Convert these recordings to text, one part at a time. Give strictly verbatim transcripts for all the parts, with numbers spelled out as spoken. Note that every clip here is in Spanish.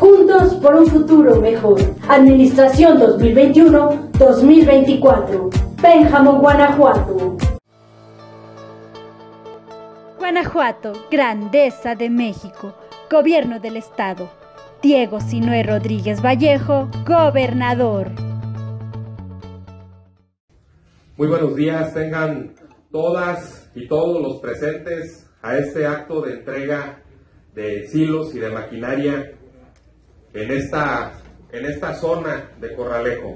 Juntos por un futuro mejor. Administración dos mil veintiuno dos mil veinticuatro. Pénjamo, Guanajuato. Guanajuato, grandeza de México. Gobierno del Estado. Diego Sinue Rodríguez Vallejo, gobernador. Muy buenos días, tengan todas y todos los presentes a este acto de entrega de silos y de maquinaria en esta, en esta zona de Corralejo.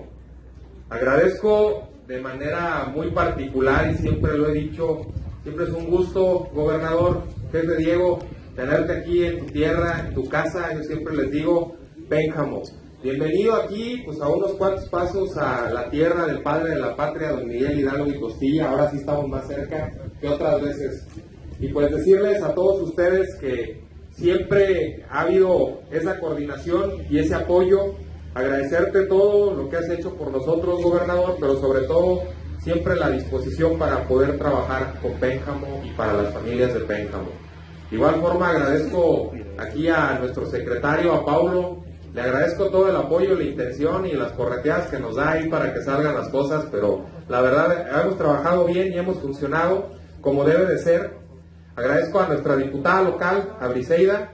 Agradezco de manera muy particular, y siempre lo he dicho, siempre es un gusto, gobernador, jefe Diego, tenerte aquí en tu tierra, en tu casa. Yo siempre les digo, Pénjamo. Bienvenido aquí, pues a unos cuantos pasos a la tierra del padre de la patria, don Miguel Hidalgo y Costilla. Ahora sí estamos más cerca que otras veces. Y pues decirles a todos ustedes que siempre ha habido esa coordinación y ese apoyo. Agradecerte todo lo que has hecho por nosotros, gobernador, pero sobre todo siempre la disposición para poder trabajar con Pénjamo y para las familias de Pénjamo. De igual forma agradezco aquí a nuestro secretario, a Paulo. Le agradezco todo el apoyo, la intención y las correteadas que nos da ahí para que salgan las cosas, pero la verdad hemos trabajado bien y hemos funcionado como debe de ser. Agradezco a nuestra diputada local, a Briseida,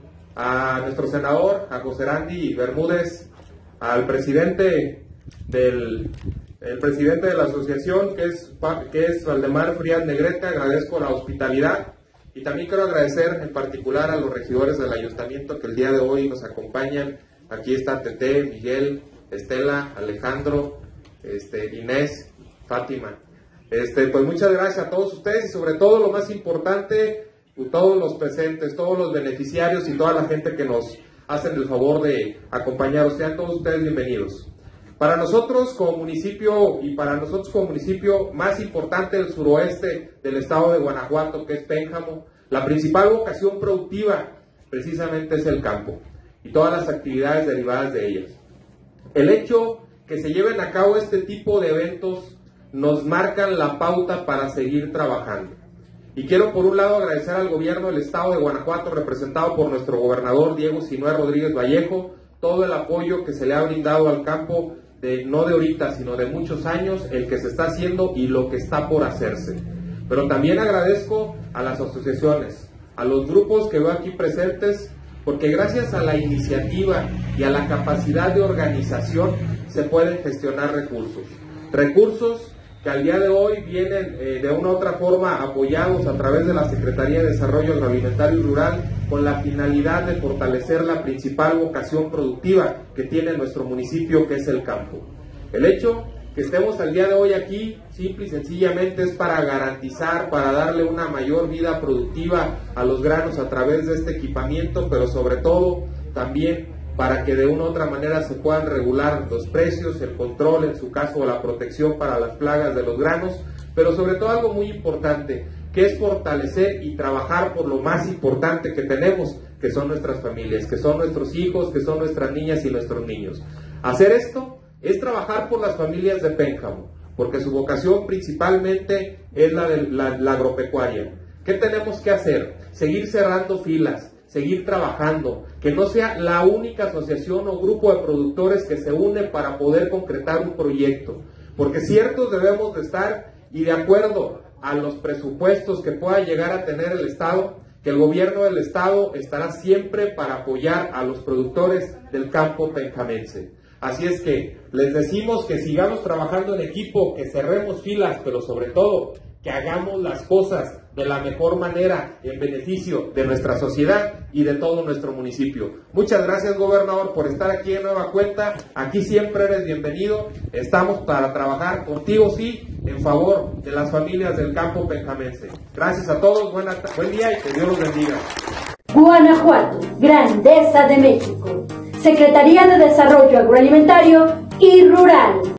a nuestro senador, a José Randy Bermúdez, al presidente del el presidente de la asociación, que es, que es Valdemar Frías Negrete. Agradezco la hospitalidad. Y también quiero agradecer en particular a los regidores del ayuntamiento que el día de hoy nos acompañan. Aquí está Tete, Miguel, Estela, Alejandro, este, Inés, Fátima. Este, pues muchas gracias a todos ustedes y sobre todo lo más importante, todos los presentes, todos los beneficiarios y toda la gente que nos hacen el favor de acompañarnos. Sean todos ustedes bienvenidos. Para nosotros como municipio y para nosotros como municipio más importante del suroeste del estado de Guanajuato, que es Pénjamo, la principal vocación productiva precisamente es el campo y todas las actividades derivadas de ellas. El hecho que se lleven a cabo este tipo de eventos nos marcan la pauta para seguir trabajando. Y quiero por un lado agradecer al gobierno del estado de Guanajuato, representado por nuestro gobernador Diego Sinue Rodríguez Vallejo, todo el apoyo que se le ha brindado al campo, de, no de ahorita, sino de muchos años, el que se está haciendo y lo que está por hacerse. Pero también agradezco a las asociaciones, a los grupos que veo aquí presentes, porque gracias a la iniciativa y a la capacidad de organización se pueden gestionar recursos. Recursos que al día de hoy vienen eh, de una u otra forma apoyados a través de la Secretaría de Desarrollo Agroalimentario y Rural, con la finalidad de fortalecer la principal vocación productiva que tiene nuestro municipio, que es el campo. El hecho que estemos al día de hoy aquí, simple y sencillamente, es para garantizar, para darle una mayor vida productiva a los granos a través de este equipamiento, pero sobre todo también para que de una u otra manera se puedan regular los precios, el control, en su caso la protección para las plagas de los granos, pero sobre todo algo muy importante, que es fortalecer y trabajar por lo más importante que tenemos, que son nuestras familias, que son nuestros hijos, que son nuestras niñas y nuestros niños. Hacer esto es trabajar por las familias de Pénjamo, porque su vocación principalmente es la de la, la agropecuaria. ¿Qué tenemos que hacer? Seguir cerrando filas, seguir trabajando, que no sea la única asociación o grupo de productores que se une para poder concretar un proyecto, porque ciertos debemos de estar y de acuerdo a los presupuestos que pueda llegar a tener el Estado, que el gobierno del Estado estará siempre para apoyar a los productores del campo penjamense. Así es que les decimos que sigamos trabajando en equipo, que cerremos filas, pero sobre todo que hagamos las cosas de la mejor manera en beneficio de nuestra sociedad y de todo nuestro municipio. Muchas gracias, gobernador, por estar aquí en nueva cuenta. Aquí siempre eres bienvenido. Estamos para trabajar contigo, sí, en favor de las familias del campo penjamense. Gracias a todos, buena, buen día y que Dios los bendiga. Guanajuato, grandeza de México. Secretaría de Desarrollo Agroalimentario y Rural.